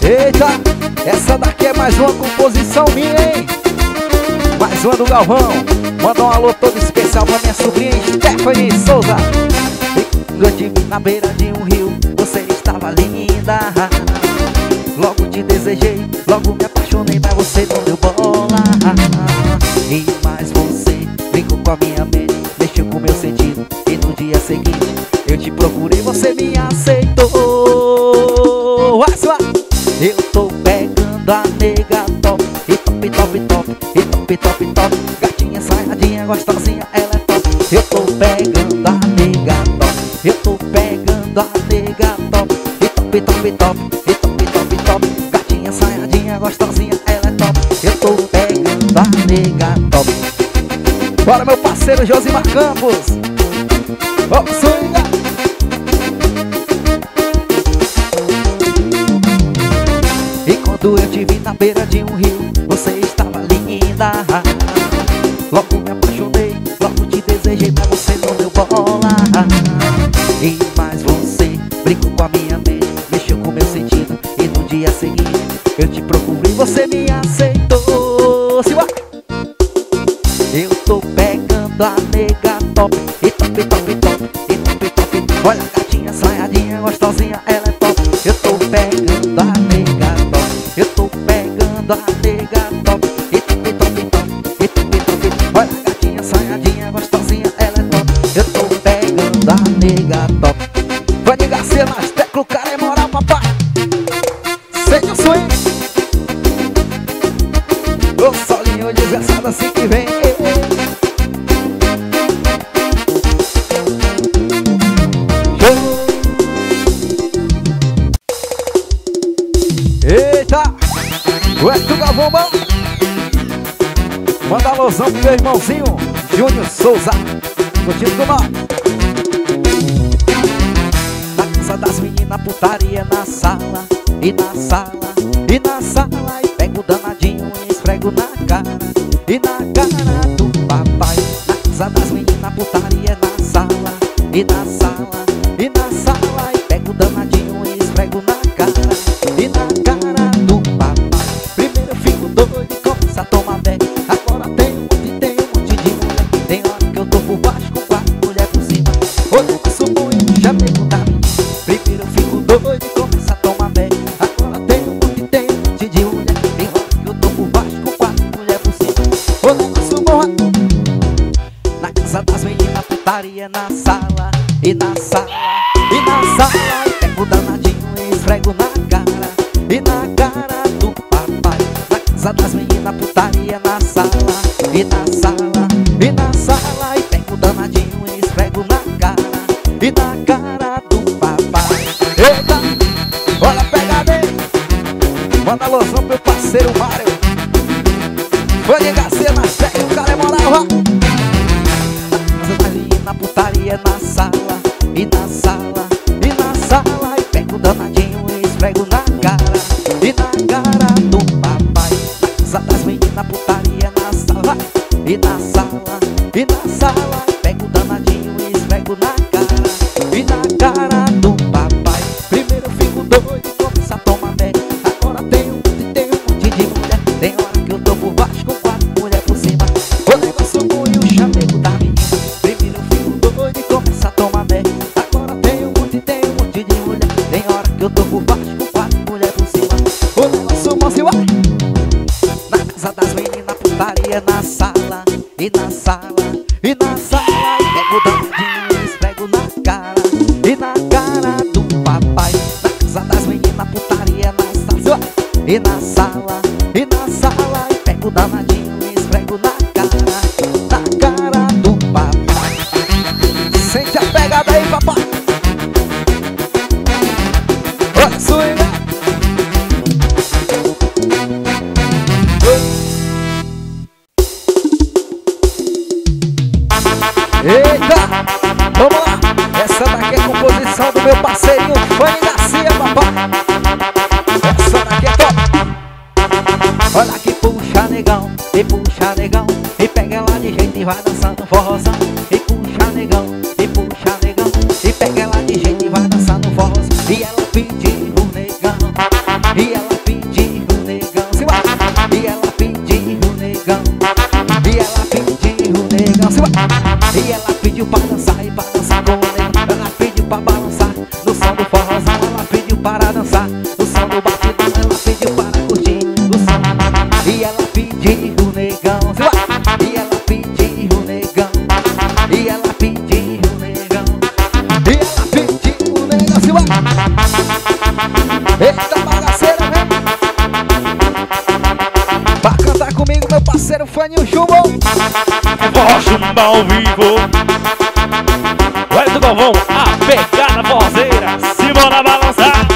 Eita, essa daqui é mais uma composição minha, hein? Mais uma do Galvão. Manda um alô todo especial pra minha sobrinha Stephanie Souza. Eu te vi na beira de um rio, você estava linda. Logo te desejei, logo me apaixonei, mas você não deu bola. E mais você brincou com a minha mente, mexeu com o meu sentido. E no dia seguinte eu te procurei, você me aceitou. Eu tô pegando a nega top, e top, top, top, e top, top, top. Gatinha, saiadinha, gostosinha, ela é top. Eu tô pegando a nega top, eu tô pegando a nega top, e top, top, top, e top, top, top. Gatinha, saiadinha, gostosinha, ela é top. Eu tô pegando a nega top. Bora, meu parceiro Josimar Campos. Vamos swingar. E quando eu te vi na beira de um rio, você estava linda. Logo me apaixonei, logo te desejei, mas você não deu bola. E mais você brincou com a minha mente, mexeu com o meu sentido. E no dia seguinte eu te procurei, você me aceitou. Eu tô pegando a nega top, e top, top, top, e top, top. Olha a gatinha, saiadinha, gostosinha, ela é top. Eu tô pegando a nega top, eu tô pegando a nega top, e top, top, top, e top, top. Olha a gatinha, saiadinha, gostosinha, ela é top. Eu tô pegando a nega top. Vai de Garcia nas teclas, o cara é moral, papai. Sente o swing. O solinho desgraçado assim que vem. Eita, o Hector Galvão, manda alusão pro meu irmãozinho Júnior Souza, curtindo com nós. Na casa das meninas, putaria na sala, e na sala, e na sala. E pego o danadinho e esfrego na cara, e na cara do papai. Na casa das meninas, putaria na sala, e na sala, e na sala. E pego o danadinho e esfrego na cara, e na cara do papai. Primeiro eu fico doido e começo a tomar bem. Agora tem um monte de mulher. Tem hora que eu tô por baixo com 4 mulheres por cima. O negócio bom e já pergunta a mim. Primeiro eu fico doido e começo a tomar bem. Agora tem um monte de mulher. Tem hora que eu tô por baixo com 4 mulheres por cima. O negócio bom. Na casa das meninas, putaria na sala, e na sala, e na sala. E pego o danadinho e esfrego na cara, e na cara do papai. Na casa das meninas, putaria na sala, e na sala, e na sala. E pego o danadinho e esfrego na cara, e na cara do papai. Eita, olha a pegada aí. Manda alusão pro meu parceiro Mário. Foi de Garcia nas teclas, o cara é moral, na casa das meninas, putaria na sala, e na sala, e na sala. E pego o danadinho e esfrego na cara, e na cara do papai. Na casa das meninas, putaria na sala, e na sala, e na sala. E pego o danadinho e esfrego na cara, e na cara do papai. Primeiro eu fico doido e começo a tomar bem. Agora tem um monte de mulher. Tem hora que eu tô por baixo com 4 mulheres por cima. O negócio bom e o chamego da menina. Primeiro eu fico doido e começo a tomar bem. Agora tem um monte de mulher. Tem hora que eu tô por baixo com 4 mulheres por cima. O negócio bom se vai. Na casa das meninas, putaria na sala, e na sala, e na sala. E pego o danadinho e esfrego na cara, e na cara do papai. Na casa das meninas, putaria na sala, e na sala, e na sala. E pego o danadinho e esfrego na cara do papai. Sente a pegada aí, papai. Olha, swinga. Eita, vamos lá. Essa daqui é a composição do meu parceirinho Fanny Garcia, papai. Essa daqui é top. Olha que puxa negão, e puxa negão, e pega ela de jeito e vai dançando forrozão. E puxa negão, e puxa negão, e pega ela de jeito e vai dançando forrozão. E ela pediu o negão, e ela Eita bagaceira, né? Pra cantar comigo, meu parceiro Faninho Chumbo. É forró chumbo ao vivo. Vai do Galvão, a pegada forrozeira. Se bora balançar.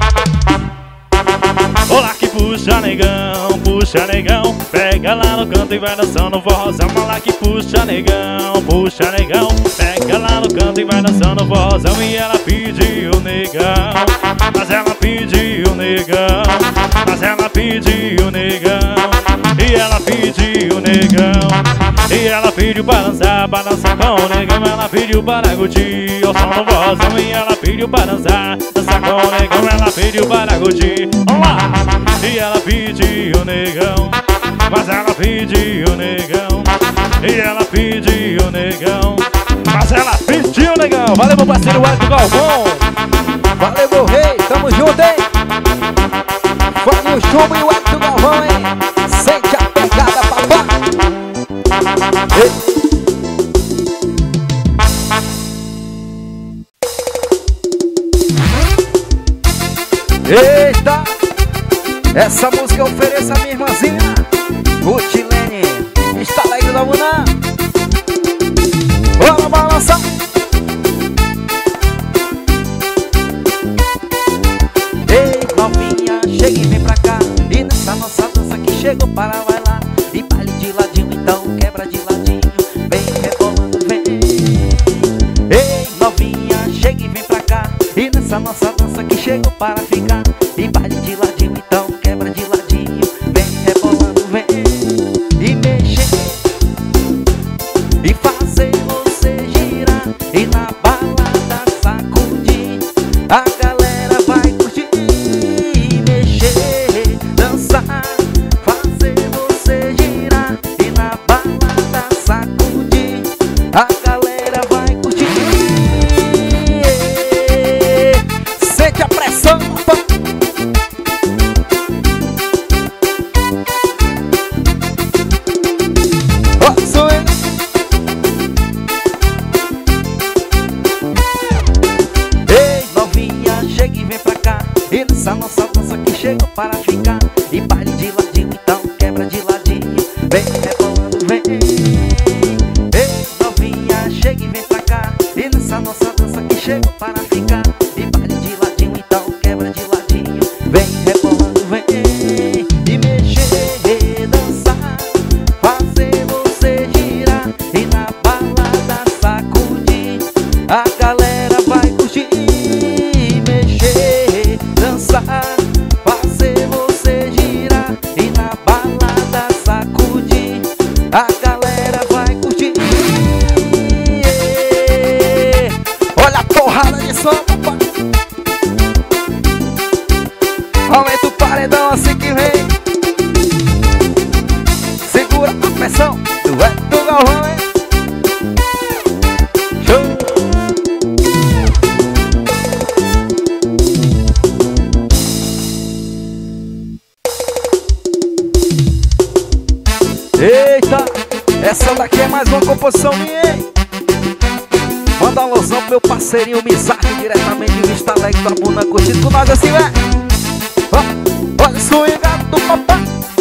Olá que puxa negão, pega lá no canto e vai dançando forrozão. Olá que puxa negão, pega lá no canto e vai dançando forrozão. E ela pediu negão, mas ela pediu negão, mas ela pediu negão, e ela pediu negão, e ela pediu pra dançar com o negão. Ela pediu para curtir o som do forrozão. E ela pediu pra dançar com o negão. Ela pediu para curtir, vamos lá. E ela pediu negão, mas ela pediu negão, e ela pediu negão, mas ela pediu negão. Valeu, meu parceiro Edson Galvão. Valeu, meu rei, tamo junto, hein? Faninho Chumbo e o Edson Galvão, hein? Sente a pegada, papá. Eita! Essa música eu ofereço a minha irmãzinha Rutilene, está alegre da Muna. Bora balançar. Ei, novinha, chega e vem pra cá. E nessa nossa dança que chegou para bailar. E baile de ladinho, então quebra de ladinho. Vem rebolando, vem. Ei, novinha, chega e vem pra cá. E nessa nossa dança que chegou para ficar. E baile de ladinho, então quebra de ladinho. Vem rebolando, vem. E mexer e fazer você girar. E na balada sacudir. A galera vai curtir. E mexer, dançar, fazer você girar. E na balada sacudir. A galera vai curtir. Sente a pressão, papai. Ei, novinha, chega e vem pra cá. E nessa nossa dança que chegou para ficar. E baile de ladinho, então quebra de ladinho. Vem rebolando, vem. Ei, novinha, chega e vem pra cá. E nessa nossa dança que chegou para ficar. E baile de ladinho, então quebra de ladinho. Vem rebolando, vem. E mexer, dançar, fazer você girar. E na balada sacudir. A galera vai curtir. Mexer, dançar, fazer você girar. E na balada sacudir. A galera vai curtir. Olha a porrada de som, papai. Aumenta o paredão assim que vem. Segura a pressão do Edson Galvão, hein? Show! Eita, essa daqui é mais uma composição minha, hein? Manda uma alusão pro meu parceirinho Mizaki, diretamente de Vista Alegre da Buna, curtindo com nós assim, velho. Olha o swingado do papai.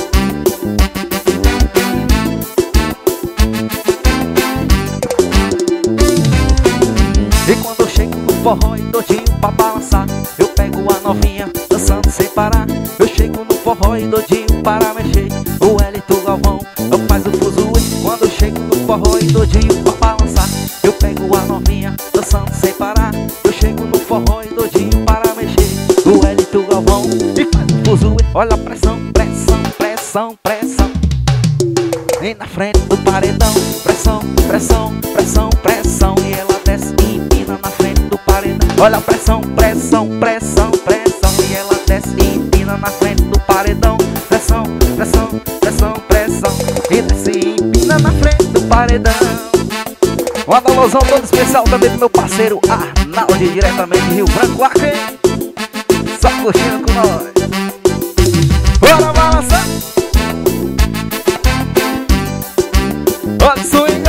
E quando eu chego no forró e todinho pra balançar, eu pego a novinha dançando sem parar. Eu chego no forró e todinho para mexer. O Elito Galvão eu faz o fuzuê. Quando eu chego no forró e todinho pra balançar, eu pego a novinha dançando sem parar. Eu chego no forró e todinho para mexer. O Elito Galvão e faz o fuzuê. Olha a pressão, pressão, pressão, pressão. E na frente do paredão, pressão, pressão, pressão, pressão. E ela desce e empina na frente do paredão. Olha a pressão, pressão, pressão, pressão. E ela desce e empina na frente do paredão. Pressão, pressão, pressão, pressão. E desce e empina na frente do paredão. Uma alusão todo especial também do meu parceiro Arnaldo, diretamente de Rio Branco, Acre. Só curtindo com nós. Bora balançar. Olha o swing.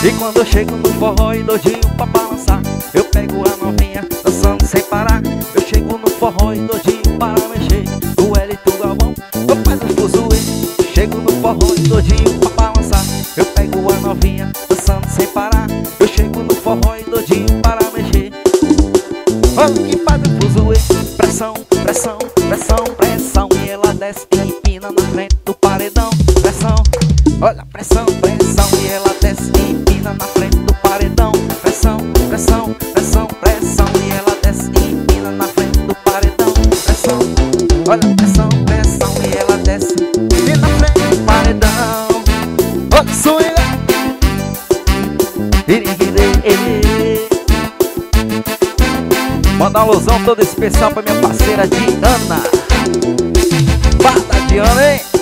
E quando eu chego no forró e doidinho pra balançar, eu pego a novinha dançando sem parar. Eu chego no forró e doidinho para mexer, o Hélito Galvão, eu faço um fuzuê. Chego no forró e doidinho pra balançar, eu pego a novinha dançando sem parar. Eu chego no forró e doidinho para mexer, olha que faz um fuzuê. Pressão, pressão, pressão, pressão, e ela desce e empina na frente do paredão. Pressão, olha a pressão, pressão, e ela desce e empina na frente do paredão. Pressão, pressão, pressão, pressão, e ela desce e empina na frente do paredão. Pressão, olha a pressão, pressão, e ela desce e na frente do paredão. Olha o swing, manda uma alusão toda especial pra minha parceira Diana. Bata Diana, hein?